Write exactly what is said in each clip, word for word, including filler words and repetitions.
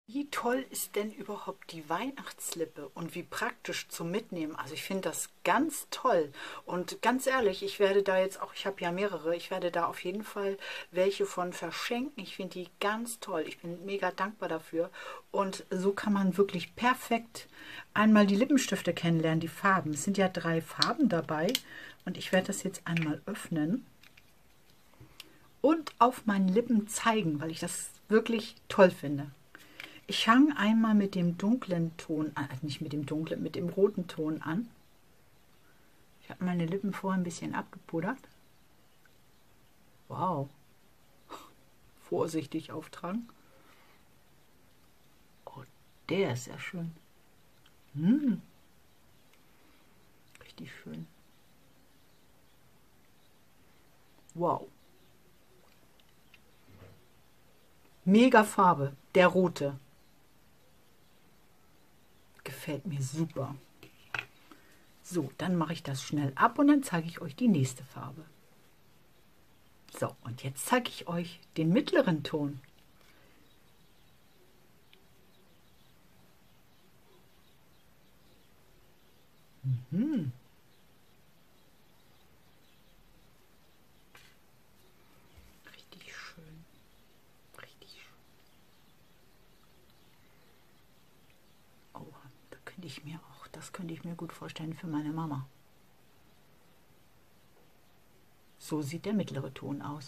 Wie toll ist denn überhaupt die Weihnachtslippe und wie praktisch zum Mitnehmen? Also ich finde das ganz toll und ganz ehrlich, ich werde da jetzt auch, ich habe ja mehrere, ich werde da auf jeden Fall welche von verschenken. Ich finde die ganz toll. Ich bin mega dankbar dafür und so kann man wirklich perfekt einmal die Lippenstifte kennenlernen, die Farben. Es sind ja drei Farben dabei und ich werde das jetzt einmal öffnen und auf meinen Lippen zeigen, weil ich das wirklich toll finde. Ich fange einmal mit dem dunklen Ton an, also nicht mit dem dunklen, mit dem roten Ton an. Ich habe meine Lippen vorher ein bisschen abgepudert. Wow. Vorsichtig auftragen. Oh, der ist ja schön. Hm. Richtig schön. Wow. Mega Farbe, der rote. Gefällt mir super. So, dann mache ich das schnell ab und dann zeige ich euch die nächste Farbe. So, und jetzt zeige ich euch den mittleren Ton. Mhm. Richtig schön. Richtig schön. Oh, da könnte ich mir auch, das könnte ich mir gut vorstellen für meine Mama. So sieht der mittlere Ton aus.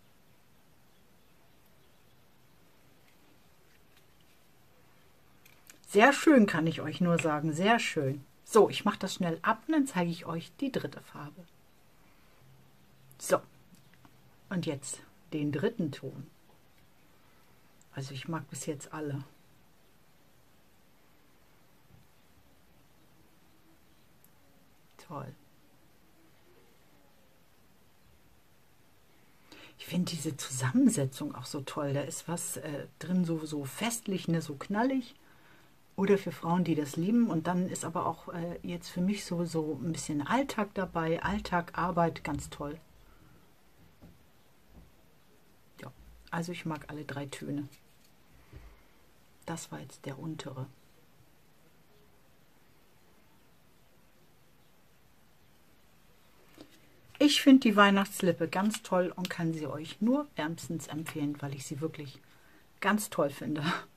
Sehr schön, kann ich euch nur sagen, sehr schön. So, ich mache das schnell ab und dann zeige ich euch die dritte Farbe. So, und jetzt den dritten Ton. Also ich mag bis jetzt alle. Toll. Ich finde diese Zusammensetzung auch so toll. Da ist was äh, drin, so, so festlich, ne, so knallig. Oder für Frauen, die das lieben. Und dann ist aber auch äh, jetzt für mich so, so ein bisschen Alltag dabei. Alltag, Arbeit, ganz toll. Ja, also ich mag alle drei Töne. Das war jetzt der untere. Ich finde die Weihnachtslippe ganz toll und kann sie euch nur wärmstens empfehlen, weil ich sie wirklich ganz toll finde.